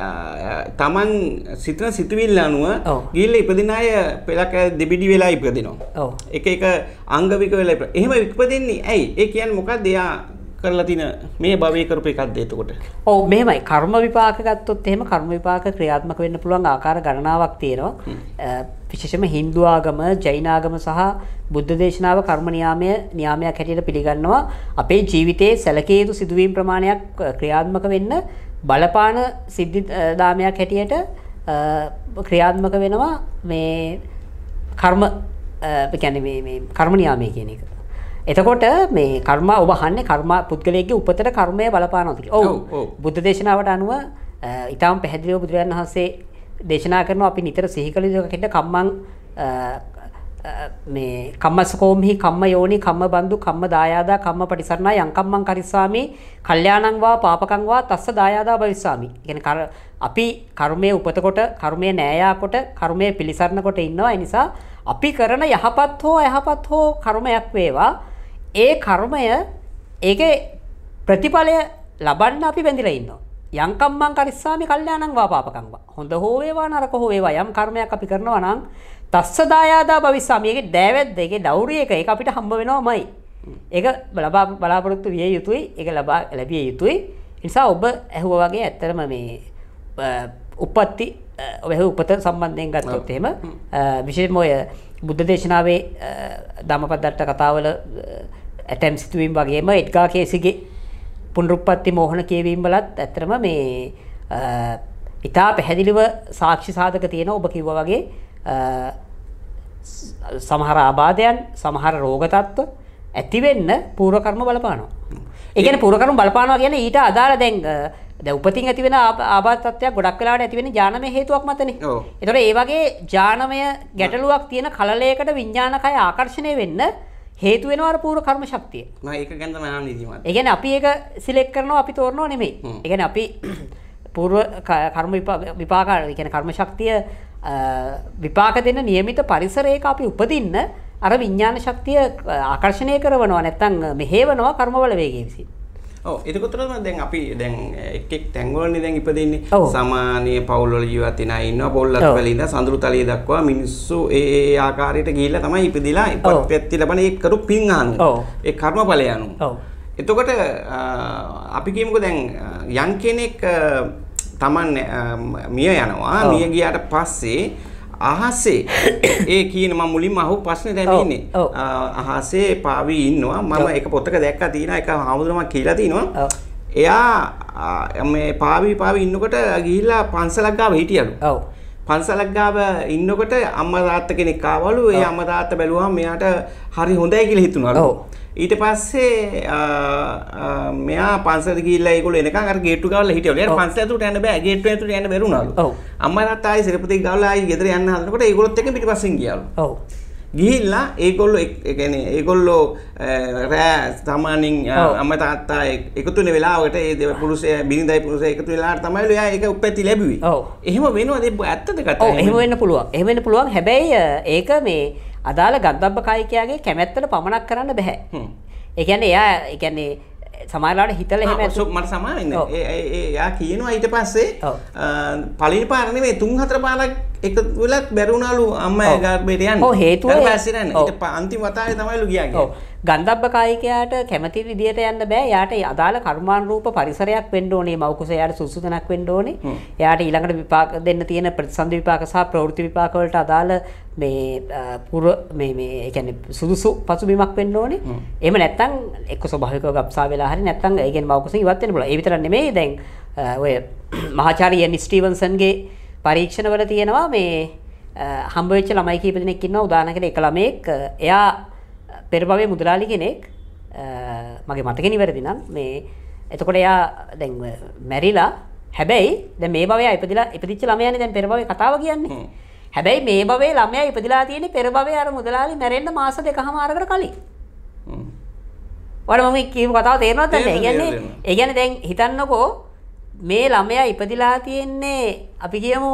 Speaker 1: තමන් සිතන සිතුවිල්ල අනුව ගිහිල්ලා ඉපදින අය පෙලක දෙබිඩි වෙලා ඉපදිනවා. ඔව්. එක එක අංග වික වෙලා ඉපද. එහෙම ඉපදෙන්නේ ඇයි? ඒ කියන්නේ මොකක්ද? එයා කරලා තින මේ භවයේ කරපු එකක්ද එතකොට?
Speaker 2: ඔව් මෙහෙමයි. කර්ම විපාක ගත්තොත් එහෙම කර්ම විපාක ක්‍රියාත්මක වෙන්න පුළුවන් ආකාර ගණනාවක් තියෙනවා. විශේෂයෙන්ම Hindu ආගම, ජෛන ආගම සහ බුද්ධ දේශනාව කර්ම නියාමය නියාමයක් හැටියට පිළිගන්නවා. අපේ ජීවිතයේ සැලකිය යුතු සිදුවීම් ප්‍රමාණයක් ක්‍රියාත්මක වෙන්න බලපාන සිද්ධි දාමයක් හැටියට ක්‍රියාත්මක වෙනවා මේ කර්ම ඒ කියන්නේ මේ මේ කර්ම නියාමය කියන එක. එතකොට මේ කර්ම ඔබ අහන්නේ කර්ම පුද්ගලයෙක්ගේ උපතට කර්මය බලපානවාද කියලා. ඔව්. බුද්ධ දේශනාවට අනුව ඊටාම් පැහැදිලිව බුදුරජාණන් වහන්සේ දේශනා කරනවා අපි නිතර සිහි කළ යුතු කෙනෙක් කම්මං මේ කම්මසකෝම්හි කම්ම යෝනි කම්ම බන්දු කම්ම දායාදා කම්ම පටිසරණා යං කම්මං කරිස්සාමි කල්යාණං වා පාපකං වා තස්ස දායාදා භවිස්සාමි. කියන්නේ අපි කර්මයේ උපත කොට කර්මයේ නෑයා කොට කර්මයේ පිළිසරණ කොට ඉන්නවා. ඒ නිසා අපි කරන යහපත් හෝ අයහපත් හෝ කර්මයක් වේවා ඒ කර්මය ඒකේ ප්‍රතිඵලය ලබන්න අපි බැඳිලා ඉන්නවා. යංකම් මං කරිස්සාමි කල්යාණං වා පාපකං වා. හොඳ හෝ වේවා නරක හෝ වේවා යම් කර්මයක් අපි කරනවා නම් තස්ස දායාදා භවිස්සාමි. ඒකේ දෑවැද්ද ඒකේ දෞරිය එක ඒක අපිට හම්බ වෙනවමයි. ඒක ලබා බලාපොරොත්තු විය යුතුයි. ඒක ලබා ලැබිය යුතුයි. ඒ නිසා ඔබ ඇහුවා වගේ ඇත්තටම මේ උපත්ති ඔබ උපත සම්බන්ධයෙන් ගත්තොත් එහෙම විශේෂයෙන්ම ඔය බුද්ධ දේශනාවේ ධම්මපදට්ට කතාවල ඇතැම් සිතුවීම් වගේම එඩ්ගා කේසිගේ පුනරුත්පත්ති මෝහන කියවීම් වලත් ඇත්තටම මේ ඉතා පැහැදිලිව සාක්ෂි සාධක තියෙන ඔබ කිව්වා වගේ සමහර ආබාධයන් සමහර රෝග තත්ත්ව ඇති වෙන්න පූර්ව කර්ම බලපානවා. ඒ කියන්නේ පූර්ව කර්ම බලපානවා කියන්නේ ඊට අදාළ දැන් දැන් උපතින් ඇති වෙන ආබාධ තත්ත්වයක් ගොඩක් වෙලාවට ඇති වෙන්නේ ඥානමය හේතුවක් මතනේ. ඔව්. ඒතකොට ඒ වගේ ඥානමය ගැටලුවක් තියෙන කලලයකට විඥානකය ආකර්ෂණය වෙන්න හේතු වෙනවා අර පූර්ව කර්ම ශක්තිය. මම ඒක ගැන තමයි අහන්නේ ඉතින්. ඒ කියන්නේ අපි ඒක සිලෙක්ට් කරනවා අපි තෝරනවා නෙමෙයි. ඒ කියන්නේ අපි පූර්ව කර්ම විපාක ඒ කියන්නේ කර්ම ශක්තිය විපාක දෙන්න નિયમિત පරිසරයක අපි උපදින්න අර විඥාන ශක්තිය ආකර්ෂණය කරනවා නැත්නම් මෙහෙවනවා කර්මවල වේගයේ විසින්.
Speaker 1: ඔව් එතකොට දැන් අපි දැන් එක් එක් තැන්වලනේ දැන් ඉපදෙන්නේ සාමාන්‍ය පවුල් වල ජීවත් වෙන අය ඉන්නවා පොල්ලත් වල ඉඳන් සඳුරු තලිය දක්වා මිනිස්සු ඒ ඒ ආකාරයට ගිහිල්ලා තමයි ඉපදිලා ඉපත්ති ලබන ඒ කරු පින් අනුව ඒ කර්මඵලය අනුව. ඔව් එතකොට අපි කියමුකෝ දැන් යම් කෙනෙක් Taman මිය යනවා මිය ගියාට පස්සේ අහසේ ඒ කියන මම මුලින්ම අහපු ප්‍රශ්නේ දැන් ඉන්නේ අහසේ පාවි ඉන්නවා මම එක පොතක දැක්කා තියෙනවා එක හාමුදුරුවෝ කියලා තිනවා එයා මේ පාවි පාවි ඉන්නකොට ගිහිල්ලා පන්සලක් ගාව හිටියලු ඔව් පන්සලක් ගාව ඉන්නකොට අම්මා තාත්තා කෙනෙක් ආවලු ඒ අම්මා තාත්තා බැලුවාම මෙයාට හරි හොඳයි කියලා හිතුණාලු ඊට පස්සේ මෙයා පන්සලට ගිහිල්ලා ඒගොල්ලෝ එනකන් අර ගේට්ටු ගාවලා හිටියලු. ඊට පන්සල ඇතුළට යන්න බෑ. ගේට්ටු ඇතුළට යන්න බැරුණාලු. ඔව්. අම්මා තාත්තා ආයි සිරපතේ ගාවලා ආයි ගෙදර යන්න හදනකොට ඒගොල්ලොත් එක්ක පිටිපස්සෙන් ගියාලු. ඔව්. ගිහිල්ලා ඒගොල්ලෝ ඒ කියන්නේ ඒගොල්ලෝ රෑ සාමාන්‍යයෙන් අම්මා තාත්තා එකතු වෙන වෙලාවකට ඒ පුරුෂයා බිරිඳයි පුරුෂයා එකතු වෙලාවට තමයි එයා ඒක උපැති ලැබුවේ. ඔව්. එහෙම වෙනවද ඒ ඇත්තද කතාව?
Speaker 2: ඔව් එහෙම වෙන්න පුළුවන්. එහෙම වෙන්න පුළුවන්. හැබැයි ඒක මේ අදාළ ගන්ධබ්බ කායිකයාගේ කැමැත්තට පමණක් කරන්න බෑ. ඒ කියන්නේ එයා ඒ කියන්නේ සමහරවිට හිතලා එහෙම
Speaker 1: ඇතු මට සමාන වෙන්නේ. ඒ ඒ එයා කියනවා ඊට පස්සේ පළවෙනි පාර නෙමෙයි තුන් හතර පාරක් එක වෙලක් බැරුණාලු අම්මා ගර්භයට යන්න.
Speaker 2: ඔව් හේතුව
Speaker 1: ඊට පස්සේ නෑ. ඊට අන්තිම වතාවේ තමයිලු ගියාගේ.
Speaker 2: ඔව් ගන්ධබ්බ කායිකයාට කැමති විදියට යන්න බෑ. එයාට අදාළ කර්මානුරූප පරිසරයක් වෙන්න ඕනේ. මව් කුසේ එයාට සුසුතනක් වෙන්න ඕනේ. එයාට ඊළඟට විපාක දෙන්න තියෙන ප්‍රතිසන්දි විපාක සහ ප්‍රවෘත්ති විපාක වලට අදාළ මේ පුර මේ මේ ඒ කියන්නේ සුදුසු පසුබිමක් වෙන්න ඕනේ. එහෙම නැත්නම් එක්ක ස්වභාවිකව ගබ්සා වෙලා හරි නැත්නම් ඒ කියන්නේ මව් කුසෙන් ඉවත් වෙන්න පුළුවන්. ඒ විතරක් නෙමෙයි දැන් ඔය මහාචාර්ය එන් ස්ටීවන්සන්ගේ පරීක්ෂණවල තියෙනවා මේ හම්බ වෙච්ච ළමයි කීප දෙනෙක් ඉන්නවා. උදාහරණයකට එක ළමයෙක් එයා පෙර භවයේ මුදලාලි කෙනෙක් මගේ මතකෙ නිවැරදි නම් මේ එතකොට එයා දැන් මැරිලා හැබැයි දැන් මේ භවයේ ඉපදිලා ඉපදිච්ච ළමයානේ දැන් පෙර භවයේ කතාව කියන්නේ. හැබැයි මේ භවයේ ළමයා ඉපදිලා තියෙන්නේ පෙර භවයේ අර මුදලාලි මැරෙන්න මාස දෙකමාරකට කලින්. හ්ම්. වල මම කියපු කතාව තේරෙනවද නැද්ද? ඒ කියන්නේ ඒ කියන්නේ දැන් හිතන්නකෝ මේ ළමයා ඉපදිලා තියෙන්නේ අපි කියමු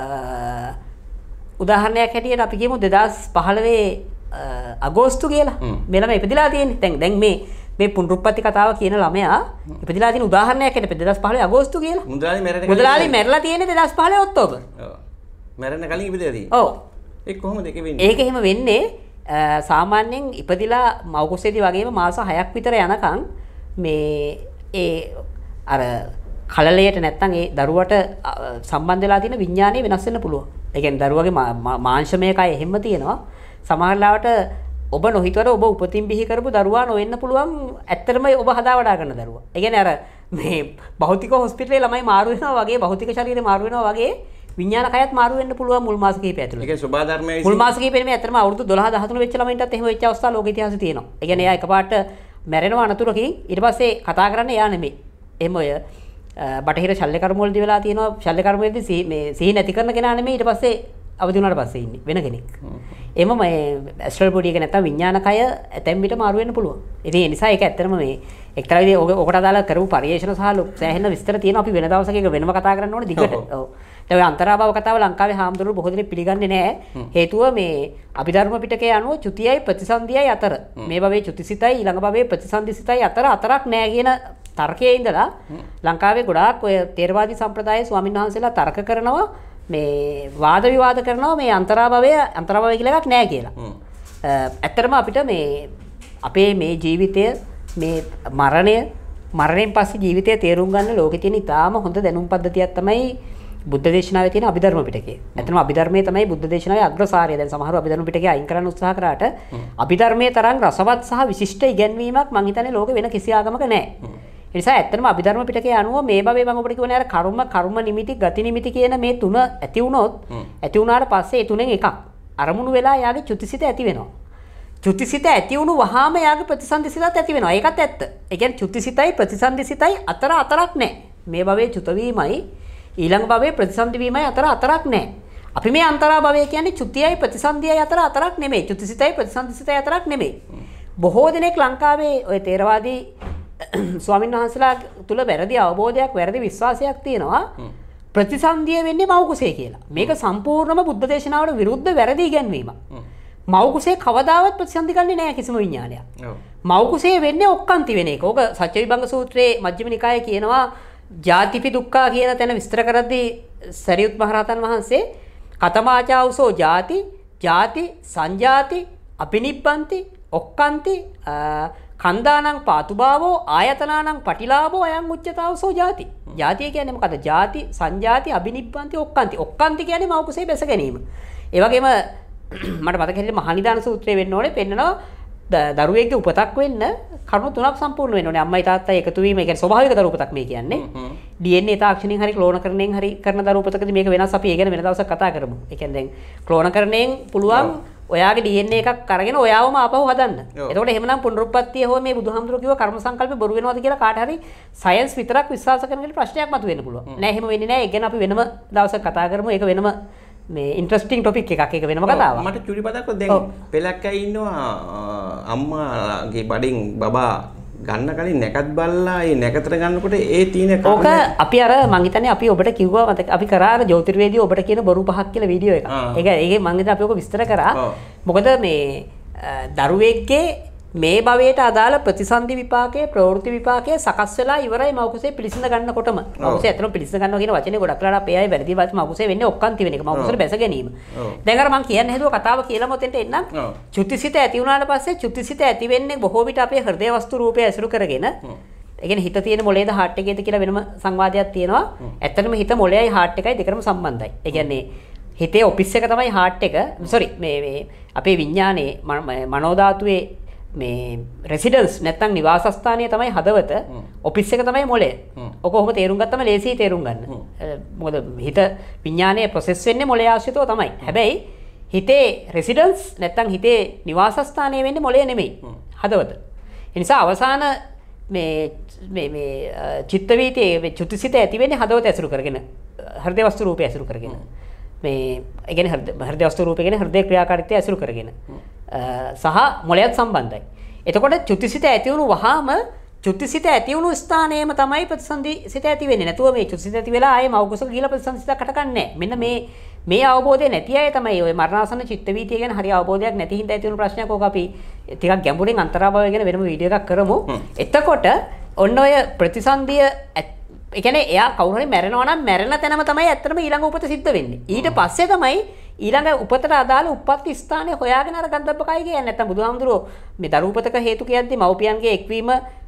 Speaker 2: උදාහරණයක් හැටියට අපි කියමු දෙදාස් පහළොවේ අගෝස්තු කියලා. මේ ළමයා ඉපදිලා තියෙන්නේ. දැන් දැන් මේ මේ පුනරුත්පත්ති කතාව කියන ළමයා ඉපදිලා තියෙන උදාහරණයක් හැටියට දෙදාස් පහළොවේ අගෝස්තු කියලා.
Speaker 1: මුදලාලි මැරෙන්න
Speaker 2: මුදලාලි මැරලා තියෙන්නේ දෙදාස් පහළොවේ ඔක්තෝබර්.
Speaker 1: ඔව්. මැරෙන්න කලින් ඉපදිලා තියෙන්නේ. ඔව්. ඒක කොහොමද ඒක වෙන්නේ?
Speaker 2: ඒක එහෙම වෙන්නේ සාමාන්‍යයෙන් ඉපදිලා මව් කුසේදී වගේම මාස හයක් විතර යනකම් මේ ඒ අර කලලයට නැත්තම් ඒ දරුවට සම්බන්ධ වෙලා තියෙන විඥානය වෙනස් වෙන්න පුළුවන්. ඒ කියන්නේ දරුවගේ මාංශමය කය එහෙම තියෙනවා. සමහර ලාවට ඔබ නොහිතවර ඔබ උපතින් බිහි කරපු දරුවා නොවෙන්න පුළුවන් ඇත්තටම ඔබ හදා වඩා ගන්න දරුවා. ඒ කියන්නේ අර මේ භෞතික හොස්පිටලේ ළමයි මාරු වෙනවා වගේ භෞතික ශරීරේ මාරු වෙනවා වගේ විඥාන කයත් මාරු වෙන්න පුළුවන් මුල් මාස කිහිපය ඇතුළත.
Speaker 1: ඒකේ සබා ධර්මයේ
Speaker 2: මුල් මාස කිහිපෙ නෙමෙයි ඇත්තටම අවුරුදු දොළහ දහතුන වෙච්ච ළමයින්ටත් එහෙම වෙච්ච අවස්ථා ලෝක ඉතිහාසයේ තියෙනවා. ඒ කියන්නේ එයා එකපාරට මැරෙනවා අනතුරකින් ඊට පස්සේ කතා කරන්නේ එයා නෙමෙයි. එහෙම ඔය බටහිර ශල්‍ය කර්ම වලදී වෙලා තියෙනවා ශල්‍ය කර්ම වලදී මේ සිහි නැති කරන කෙනා නෙමෙයි ඊට පස්සේ අවදි වුණාට පස්සේ ඉන්නේ වෙන කෙනෙක්. එමම මේ ඇස්ට්‍රල් බොඩි එක නැත්තම් විඥාන කය ඇතැම් විට මාරු වෙන්න පුළුවන්. ඉතින් ඒ නිසා ඒක ඇත්තටම මේ එක්තරා විදිහේ ඔකට අදාළ කරපු පරිශන සහ සෑහෙන විස්තර තියෙනවා. අපි වෙන දවසක ඒක වෙනම කතා කරන්න ඕනේ දිගට. ඔව්. දැන් ඔය අන්තරාභව කතාව ලංකාවේ හාමුදුරුවෝ බොහෝ දෙනෙක් පිළිගන්නේ නැහැ. හේතුව මේ අභිධර්ම පිටකයේ අනුව චුතියයි ප්‍රතිසන්දියයි අතර මේ භවයේ චුතිසිතයි ඊළඟ භවයේ ප්‍රතිසන්දිසිතයි අතර අතරක් නැහැ කියන තර්කයේ ඉඳලා ලංකාවේ ගොඩාක් ඔය තේරවාදී සම්ප්‍රදායේ ස්වාමීන් වහන්සේලා තර්ක කරනවා මේ වාද විවාද කරනවා මේ අන්තරාභවය අන්තරාභවය කියලා එකක් නැහැ කියලා. ඇත්තටම අපිට මේ අපේ මේ ජීවිතය මේ මරණය මරණයෙන් පස්සේ ජීවිතය තේරුම් ගන්න ලෝකේ තියෙන ඉතාම හොඳ දැනුම් පද්ධතියක් තමයි බුද්ධ දේශනාවේ තියෙන අභිධර්ම පිටකය. ඇත්තටම අභිධර්මයේ තමයි බුද්ධ දේශනාවේ අග්‍රසාරය. දැන් සමහරව අභිධර්ම පිටකය අයින් කරන්න උත්සාහ කරාට අභිධර්මයේ තරම් රසවත් සහ විශිෂ්ට ඉගැන්වීමක් මම හිතන්නේ ලෝකේ වෙන කිසි ආගමක නැහැ. ඒ නිසා ඇත්තටම අභිධර්ම පිටකයේ අනුව මේ භවයේ මම ඔබට කියවනේ අර කර්ම කර්ම නිමිති ගති නිමිති කියන මේ තුන ඇති වුණොත් ඇති වුණාට පස්සේ ඒ තුනෙන් එකක් අරමුණු වෙලා යාගේ චුතිසිත ඇති වෙනවා. චුතිසිත ඇති වුණු වහාම යාගේ ප්‍රතිසන්දිසිතත් ඇති වෙනවා. ඒකත් ඇත්ත. ඒ කියන්නේ චුතිසිතයි ප්‍රතිසන්දිසිතයි අතර අතරක් නැහැ. මේ භවයේ චුත වීමයි ඊළඟ භවයේ ප්‍රතිසන්දි වීමයි අතර අතරක් නැහැ. අපි මේ අන්තරා භවය කියන්නේ චුතියයි ප්‍රතිසන්දියයි අතර අතරක් නෙමෙයි. චුතිසිතයි ප්‍රතිසන්දිසිතයි අතරක් නෙමෙයි. බොහෝ දෙනෙක් ලංකාවේ ඔය තේරවාදී ස්වාමීන් වහන්සේලා තුල වැරදි අවබෝධයක් වැරදි විශ්වාසයක් තියෙනවා. ප්‍රතිසන්දිය වෙන්නේ මව් කුසේ කියලා. මේක සම්පූර්ණම බුද්ධ දේශනාවට විරුද්ධ වැරදි ඉගැන්වීමක්. මව් කුසේ කවදාවත් ප්‍රතිසන්දි ගන්නේ නැහැ කිසිම විඥානයක්. මව් කුසේ වෙන්නේ ඔක්කාන්ති වෙන එක. ඕක සත්‍ය විභංග සූත්‍රයේ මජ්ක්‍ධිම නිකායේ කියනවා ජාතිපි දුක්ඛා කියන තැන විස්තර කරද්දී සරියුත් මහරහතන් වහන්සේ කතමාචාවසෝ ජාති ජාති සංජාති අපිනිබ්බන්ති ඔක්කාන්ති කන්දානං පාතුභාවෝ ආයතනානං පටිලාභෝ අයං උච්චතාවසෝ ජාති. ජාතිය කියන්නේ මොකද? ජාති සංජාති අබිනිබ්බන්ති ඔක්කාන්ති. ඔක්කාන්ති කියන්නේ මව් කුසේ බැස ගැනීම. ඒ වගේම මට මතක හිටියේ මහනිදාන සූත්‍රයේ වෙන්න ඕනේ පෙන්නනවා දරුවෙක්ගේ උපතක් වෙන්න කරුණු තුනක් සම්පූර්ණ වෙන්න ඕනේ. අම්මයි තාත්තයි එකතු වීම. ඒ කියන්නේ ස්වභාවික දරු උපතක් මේ කියන්නේ. ඩී එන් ඒ තාක්ෂණයෙන් හරි ක්ලෝනකරණයෙන් හරි කරන දරු උපතකදී මේක වෙනස්. අපි ඒ ගැන වෙන දවසක් කතා කරමු. ඒ කියන්නේ දැන් ක්ලෝනකරණයෙන් පුළුවන් ඔයාගේ ඩී එන් ඒ එකක් අරගෙන ඔයාවම ආපහු හදන්න. එතකොට එහෙමනම් පුනරුත්පත්තිය හෝ මේ බුදුහාමුදුරුවෝ කිව්ව කර්ම සංකල්පේ බොරු වෙනවද කියලා කාට හරි සයන්ස් විතරක් විශ්වාස කරන කෙනෙක් ප්‍රශ්නයක් මතුවෙන්න පුළුවන්. නෑ එහෙම වෙන්නේ නෑ. ඒ ගැන අපි වෙනම දවසක් කතා කරමු. ඒක වෙනම මේ ඉන්ට්‍රස්ටිං ටොපික් එකක්. ඒක වෙනම කතාවක්.
Speaker 1: මට චුටි පදක් දැන් පෙලක් ඇයි ඉන්නවා අම්මාගේ බඩින් බබා ගන්න කලින් නැකත් බල්ලා ඒ නැකතර ගන්නකොට ඒ තියෙන
Speaker 2: ඕක අපි අර මං හිතන්නේ අපි ඔබට කිව්වා මතක අපි කරා අර ජ්‍යොතිර්වේදී ඔබට කියන බොරු පහක් කියලා වීඩියෝ එකක්. ඒක ඒකේ මං හිතන්නේ අපි ඔක විස්තර කරා. මොකද මේ දරුවෙක්ගේ මේ භවයට අදාළ ප්‍රතිසන්දි විපාකයේ ප්‍රවෘත්ති විපාකයේ සකස් වෙලා ඉවරයි මව් කුසේ පිළිසිඳ ගන්නකොටම. මව් කුසේ ඇත්තටම පිළිසිඳ ගන්නවා කියන වචනේ ගොඩක් වෙලාවට අපේ අය වැරදි වාච මව් කුසේ වෙන්නේ ඔක්කාන්ති වෙන එක. මව් කුසේට බැස ගැනීම. දැන් අර මං කියන්න හදුව කතාව කියලාම ඔතෙන්ට එන්නම්. චුතිසිත ඇති වුණාට පස්සේ චුතිසිත ඇති වෙන්නේ බොහෝ විට අපේ හෘදය වස්තු රූපය ඇසුරු කරගෙන. ඒ කියන්නේ හිත තියෙන මොළේද හાર્ට් එකේද කියලා වෙනම සංවාදයක් තියෙනවා. ඇත්තටම හිත මොළයයි හાર્ට් එකයි දෙකම සම්බන්ධයි. ඒ කියන්නේ හිතේ ඔෆිස් එක තමයි හાર્ට් එක. සෝරි මේ මේ අපේ විඥානයේ මනෝ ධාතුවේ මේ රෙසිඩන්ස් නැත්නම් නිවාසස්ථානය තමයි හදවත. ඔෆිස් එක තමයි මොළය. ඔක කොහොම තේරුම් ගත්තම ලේසියි තේරුම් ගන්න. මොකද හිත විඥානයේ ප්‍රොසෙස් වෙන්නේ මොළය ආශ්‍රිතව තමයි. හැබැයි හිතේ රෙසිඩන්ස් නැත්නම් හිතේ නිවාසස්ථානය වෙන්නේ මොළය නෙමෙයි. හදවත. ඒ නිසා අවසාන මේ මේ මේ චිත්ත වීතියේ චුතිසිත ඇති වෙන්නේ හදවත ඇසුරු කරගෙන. හෘදේ වස්තු රූපය ඇසුරු කරගෙන. මේ ඒ කියන්නේ හෘදේ වස්තු රූපය කියන්නේ හෘදේ ක්‍රියාකාරීත්වය ඇසුරු කරගෙන. සහ මොළයත් සම්බන්ධයි. එතකොට චුතිසිත ඇති වුණු වහාම චුතිසිත ඇති වුණු ස්ථානයේම තමයි ප්‍රතිසන්දි සිත ඇති වෙන්නේ. නැතුව මේ චුතිසිත ඇති වෙලා ආයේ මව් කුසක ගිහලා ප්‍රතිසන්දි සිතක් හටගන්නේ නැහැ. මෙන්න මේ මේ අවබෝධය නැති අය තමයි ඔය මරණාසන්න චිත්ත වීතිය ගැන හරි අවබෝධයක් නැති හින්දා ඇති වුණු ප්‍රශ්නයක්. ඕක අපි ටිකක් ගැඹුරින් අන්තරාභවය ගැන වෙනම වීඩියෝ එකක් කරමු. එතකොට ඔන්න ඔය ප්‍රතිසන්දිය ඒ කියන්නේ එයා කවුරු හරි මැරෙනවා නම් මැරෙන තැනම තමයි ඇත්තටම ඊළඟ උපත සිද්ධ වෙන්නේ. ඊට පස්සේ තමයි ඊළඟ උපතට අදාළ උප්පත්ති ස්ථානය හොයාගෙන අර ගන්ධබ්බකයි කියන්නේ. නැත්තම් බුදුහාමුදුරුවෝ මේ දරු උපතක හේතු කියද්දි මව්පියන්ගේ එක්වීම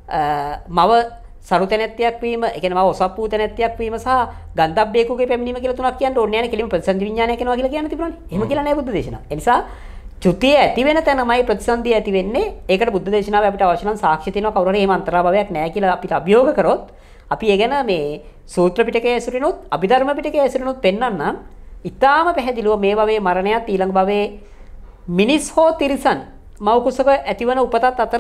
Speaker 2: මව සරු තැනැත්තියක් වීම, ඒ කියන්නේ මව ඔසප්පු තැනැත්තියක් වීම සහ ගන්ධබ්බේකුගේ පැමිණීම කියලා තුනක් කියන්න ඕනේ නැහැ නේ. කෙලිම ප්‍රතිසන්දි විඥානය කියනවා කියලා කියන්න තිබුණානේ. එහෙම කියලා නෑ බුද්ධ දේශනාව. ඒ නිසා චුතිය ඇති වෙන තැනමයි ප්‍රතිසන්දිය ඇති වෙන්නේ. ඒකට බුද්ධ දේශනාවේ අපිට අවශ්‍ය නම් සාක්ෂි තියෙනවා. කවුරු හරි එහෙම අන්තරාභවයක් නැහැ කියලා අපිට අභියෝග කරොත් අපි ඒ ගැන මේ සූත්‍ර පිටකයේ ඇසුරිනුත් අභිධර්ම පිටකයේ ඇසුරිනුත් පෙන්වන්නම්. ඊටාම පැහැදිලිව මේ භවයේ මරණයත් ඊළඟ භවයේ මිනිස් හෝ තිරිසන් මව් කුසක ඇතිවන උපතත් අතර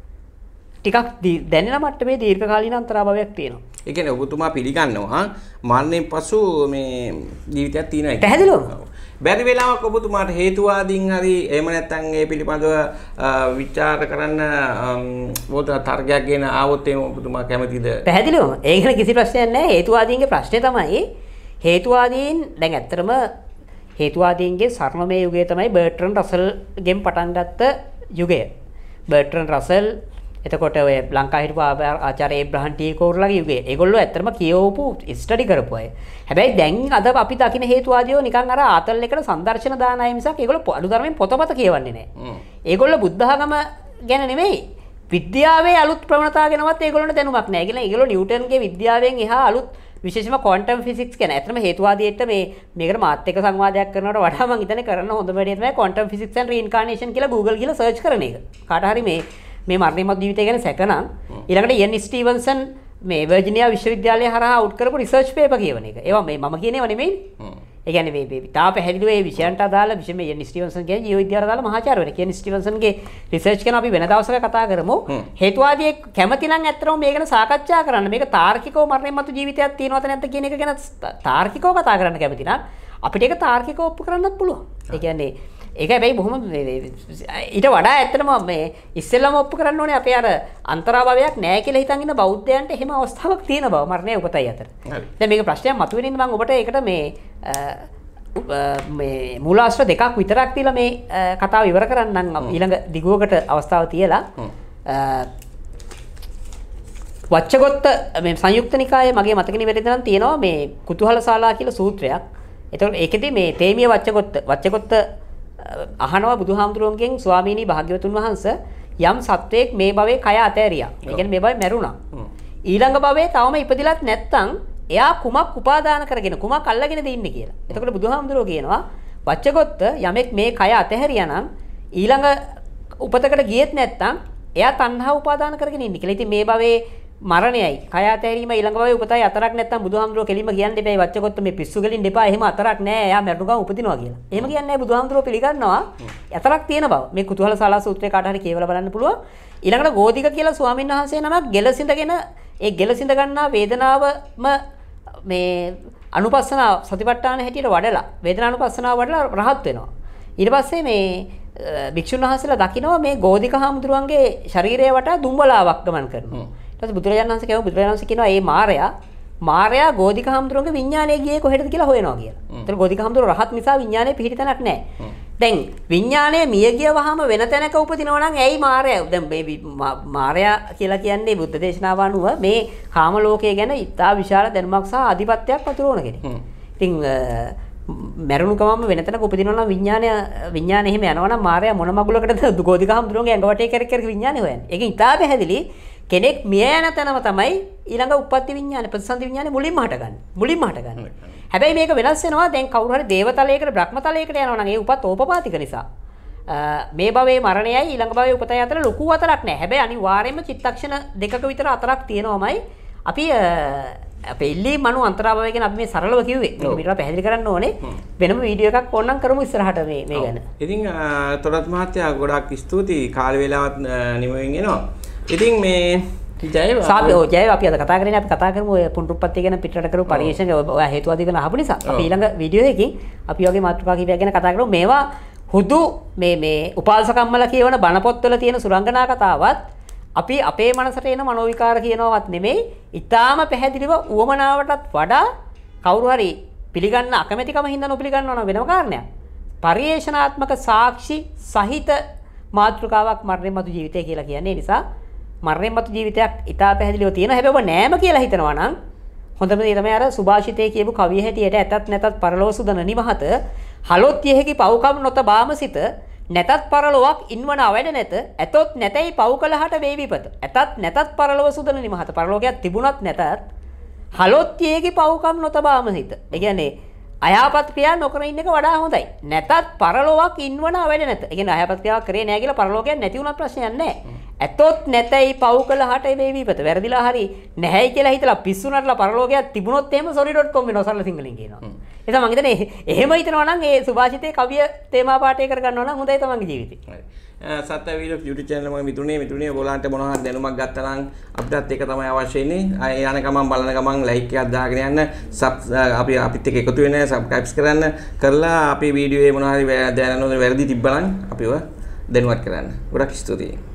Speaker 2: ටිකක් දැනෙන මට්ටමේ දීර්ඝකාලීන අන්තරාභවයක් තියෙනවා.
Speaker 1: ඒ කියන්නේ ඔබතුමා පිළිගන්නවා මරණයෙන් පසු මේ ජීවිතයක් තියෙනවා.
Speaker 2: පැහැදිලිවම.
Speaker 1: බැරි වෙලාවක් ඔබතුමාට හේතුවාදීන් හරි එහෙම නැත්නම් ඒ පිළිබඳව විචාර කරන්න මොකද තර්කයක් ගෙන ආවොත් එහෙම ඔබතුමා කැමතිද?
Speaker 2: පැහැදිලිවම. ඒක ගැන කිසි ප්‍රශ්නයක් නැහැ. හේතුවාදීන්ගේ ප්‍රශ්නේ තමයි හේතුවාදීන් දැන් ඇත්තටම හේතුවාදීන්ගේ ස්වර්ණමය යුගය තමයි බර්ට්‍රන් රසල්ගෙන් පටන් ගත්ත යුගය. බර්ට්‍රන් රසල් එතකොට ඔය ලංකාවේ හිටපු ආචාර්ය ඒබ්‍රහම් ටී කෝර්ලාගේ යුගයේ ඒගොල්ලෝ ඇත්තටම කියවපු ස්ටඩි කරපු අය. හැබැයි දැන් අද අපි දකින හේතුවාදියෝ නිකන් අර ආතල් එකට සංදර්ශන දාන අය මිසක් ඒගොල්ලෝ අනුධර්මයෙන් පොතපත කියවන්නේ නැහැ. ඒගොල්ලෝ බුද්ධ ආගම ගැන නෙමෙයි විද්‍යාවේ අලුත් ප්‍රවණතා ගැනවත් ඒගොල්ලන්ට දැනුමක් නැහැ. කියලා ඒගොල්ලෝ නිව්ටන්ගේ විද්‍යාවෙන් එහා අලුත් විශේෂම ක්වොන්ටම් ෆිසික්ස් ගැන ඇත්තම හේතුවාදීන්ට මේ මේකට මාත් එක්ක සංවාදයක් කරනවට වඩා මම හිතන්නේ කරන්න හොඳම වැඩේ තමයි ක්වොන්ටම් ෆිසික්ස් ඇන්ඩ් රීඉන්කාර්නේෂන් කියලා Google ගිහලා සර්ච් කරන එක. කාට හරි මේ මේ මරණය මත් ජීවිතය ගැන සැකනම් ඊළඟට ඉයන් ස්ටීවන්සන් මේ වර්ජිනියා විශ්වවිද්‍යාලය හරහා අවුට් කරපු රිසර්ච් පේපර් කියවන එක. ඒවා මේ මම කියන ඒවා නෙමෙයි. ඒ කියන්නේ මේ මේ තා පැහැදිලිව මේ විෂයන්ට අදාළ විශේෂ මේ ඉයන් ස්ටීවන්සන් කියන්නේ ජීව විද්‍යාවට අදාළ මහාචාර්යවරයෙක්. ඉයන් ස්ටීවන්සන්ගේ රිසර්ච් ගැන අපි වෙන දවසක කතා කරමු. හේතුවාදියෙක් කැමති නම් ඇත්තටම මේ ගැන සාකච්ඡා කරන්න. මේක තාර්කිකව මරණය මතු ජීවිතයක් තියෙනවද නැද්ද කියන එක ගැන තාර්කිකව කතා කරන්න කැමති නම් අපිට ඒක තාර්කිකව ඔප්පු කරන්නත් පුළුවන්. ඒ කියන්නේ ඒක හැබැයි බොහොම ඊට වඩා ඇත්තටම මේ ඉස්සෙල්ලාම ඔප්පු කරන්න ඕනේ අපේ අර අන්තරාභවයක් නැහැ කියලා හිතන් ඉන්න බෞද්ධයන්ට එහෙම අවස්ථාවක් තියෙන බව මරණය උපතයි අතර. දැන් මේක ප්‍රශ්නයක් මතුවෙන ඉන්න මම ඔබට ඒකට මේ මේ මූලාශ්‍ර දෙකක් විතරක් තියලා මේ කතාව ඉවර කරන්නම් ඊළඟ දිගුවකට අවස්ථාව තියලා වච්චගොත්ත මේ සංයුක්ත නිකායේ මගේ මතක නිවැරදි නම් තියෙනවා මේ කුතුහල ශාලා කියලා සූත්‍රයක්. ඒතකොට ඒකෙදි මේ තේමිය වච්චගොත්ත වච්චගොත්ත අහනවා බුදුහාමුදුරුවන්ගෙන් ස්වාමීනි භාග්‍යවතුන් වහන්සේ යම් සත්වයක් මේ භවයේ කය අතෑරියා. ඒ කියන්නේ මේ භවයේ මැරුණා. ඊළඟ භවයේ තවම ඉපදිලත් නැත්තම් එයා කුමක් උපාදාන කරගෙන කුමක් අල්ලගෙනද ඉන්නේ කියලා. එතකොට බුදුහාමුදුරුවෝ කියනවා වච්චගොත්ත යමෙක් මේ කය අතහැරියා නම් ඊළඟ උපතකට ගියෙත් නැත්තම් එයා තණ්හා උපාදාන කරගෙන ඉන්නේ කියලා. ඉතින් මේ භවයේ මරණයයි කය අතහැරීම ඊළඟ භවයේ උපතයි අතරක් නැත්තම් බුදුහාමුදුරුවෝ කෙලින්ම කියන්න දෙපයි වච්චගොත්ත මේ පිස්සු ගලින් දෙපා එහෙම අතරක් නැහැ. එයා මැරුණු ගමන් උපදිනවා කියලා. එහෙම කියන්නේ නැහැ බුදුහාමුදුරුවෝ පිළිගන්නවා. අතරක් තියෙන බව. මේ කුතුහල ශාලා සූත්‍රය කාට හරි කියවලා බලන්න පුළුවන්. ඊළඟට ගෝධික කියලා ස්වාමීන් වහන්සේ නමක් ගෙලසින්දගෙන ඒ ගෙලසින්ද ගන්නා වේදනාවම මේ අනුපස්සනාව සතිපට්ඨාන හැටියට වඩලා වේදනානුපස්සනාව වඩලා රහත් වෙනවා. ඊට පස්සේ මේ භික්ෂුන් වහන්සේලා දකිනවා මේ ගෝධික හාමුදුරුවන්ගේ ශරීරය වටා දුම්බලාවක් ගමන් කරනවා. ඊට පස්සේ බුදුරජාණන් වහන්සේ කියනවා බුදුරජාණන් වහන්සේ කියනවා මේ මාරයා මාරයා ගෝධික හාමුදුරුවන්ගේ විඥානය ගියේ කොහෙටද කියලා හොයනවා කියලා. ඒතර ගෝධික හාමුදුරුවෝ රහත් නිසා විඥානය පිහිටි තැනක් නැහැ. දැන් විඥානය මිය ගිය වහම වෙන තැනක උපදිනවා නම් ඇයි මාරයා දැන් මේ මාරයා කියලා කියන්නේ බුද්ධ දේශනාව අනුව මේ කාම ලෝකයේ ගැන ඉතා විශාල දැනුමක් සහ ආධිපත්‍යයක් පතුරවන කෙනෙක්. ඉතින් මරුණු කමම වෙන තැනක උපදිනවා නම් විඥානය විඥානය එහෙම යනවා නම් මාරයා මොන මගුලකටද ගෝධික හාමුදුරුවන්ගේ ඇඟ වටේ කර කර විඥානය හොයන්නේ. ඒකෙන් ඉතා පැහැදිලි කෙනෙක් මිය යන තැනම තමයි ඊළඟ උප්පත්ති විඥානය ප්‍රතිසන්දි විඥානය මුලින්ම හටගන්නේ. මුලින්ම හටගන්නේ. හැබැයි මේක වෙනස් වෙනවා දැන් කවුරු හරි දේවතලයකට බ්‍රහ්මතලයකට යනවා නම් ඒ උපත් ඕපපාතික නිසා. මේ භවයේ මරණයයි ඊළඟ භවයේ උපතයි අතර ලොකු අතරක් නැහැ. හැබැයි අනිවාර්යයෙන්ම චිත්තක්ෂණ දෙකක විතර අතරක් තියෙනවමයි. අපි අපේ ඉල්ලීම් මනු අන්තරාභවය ගැන අපි මේ සරලව කිව්වේ. මේක පිටර පැහැදිලි කරන්න ඕනේ. වෙනම වීඩියෝ එකක් ඕනනම් කරමු ඉස්සරහට මේ මේ ගැන.
Speaker 1: ඉතින් තොරත් මහත්තයා ගොඩාක් ස්තුතියි. කාල වේලාවත් නිමවෙන් එනවා. ඉතින් මේ ජය
Speaker 2: සාපේ ඔය ජය අපි අද කතා කරන්නේ අපි කතා කරමු ඔය පුනරුත්පත්ති ගැන පිටරට කරපු පරිශ්‍රණ ඔය හේතුවාදී ගැන අහපු නිසා අපි ඊළඟ වීඩියෝ එකකින් අපි වගේ මාතෘකා කීපයක් ගැන කතා කරමු මේවා හුදු මේ මේ උපාසකම්මලා කියවන බණ පොත්වල තියෙන සුරංගනා කතාවත් අපි අපේ මනසට එන මනෝවිකාර කියනවත් නෙමෙයි ඊටාම පැහැදිලිව උවමනාවටත් වඩා කවුරු හරි පිළිගන්න අකමැතිකම හින්දා නොපිළිගන්නවා නම් වෙනම කාරණයක් පරිේශනාත්මක සාක්ෂි සහිත මාතෘකාවක් මරණය මතු ජීවිතය කියලා කියන්නේ නිසා මරණය මතු ජීවිතයක් ඉතා පැහැදිලිව තියෙනවා. හැබැයි ඔබ නෑම කියලා හිතනවා නම් හොඳම දේ තමයි අර සුභාෂිතේ කියපු කවිය හැටියට ඇතත් නැතත් පරලෝව සුදන නිමහත හලොත් යෙහිකි පව්කම් නොත බාමසිත නැතත් පරලොවක් ඉන්වන අවැඩ නැත ඇතොත් නැතයි පව් කළහට වේ විපත. ඇතත් නැතත් පරලොව සුදන නිමහත පරලෝකයක් තිබුණත් නැතත් හලොත් යෙහිකි පව්කම් නොත බාමසිත. ඒ කියන්නේ අයහපත් ක්‍රියා නොකර ඉන්න එක වඩා හොඳයි. නැතත් පරලොවක් ඉන්වන අවැඩ නැත. ඒ කියන්නේ අයහපත් ක්‍රියාවක් කරේ නැහැ කියලා පරලෝකයක් නැති වුණත් ප්‍රශ්නයක් නැහැ. ඇතොත් නැතයි පව් කළහට වේ විපත. වැරදිලා හරි නැහැයි කියලා හිතලා පිස්සුනටලා පරලෝකයක් තිබුණොත් එහෙම sorry dot com වෙනවා සරල සිංහලෙන් කියනවා. ඒ තමයි මම හිතන්නේ එහෙම හිතනවා නම් ඒ සුභාෂිතේ කවිය තේමා පාඨය කරගන්නවා නම් හොඳයි තමන්ගේ ජීවිතේ. සත්‍ය වීඩියෝ YouTube channel මගේ මිතුනේ මිතුනේ ඔයගොල්ලන්ට මොනවා හරි දැනුමක් ගත්තා නම් අපිටත් ඒක තමයි අවශ්‍ය ඉන්නේ. ආය යන ගමන් බලන ගමන් like එකක් දාගෙන යන්න sub අපි අපිත් එක්ක එකතු වෙන්න subscribe කරන්න කරලා අපි වීඩියෝ එකේ මොනවා හරි දැනන වැරදි තිබ්බනම් අපිව දැනුවත් කරන්න. ගොඩක් ස්තුතියි.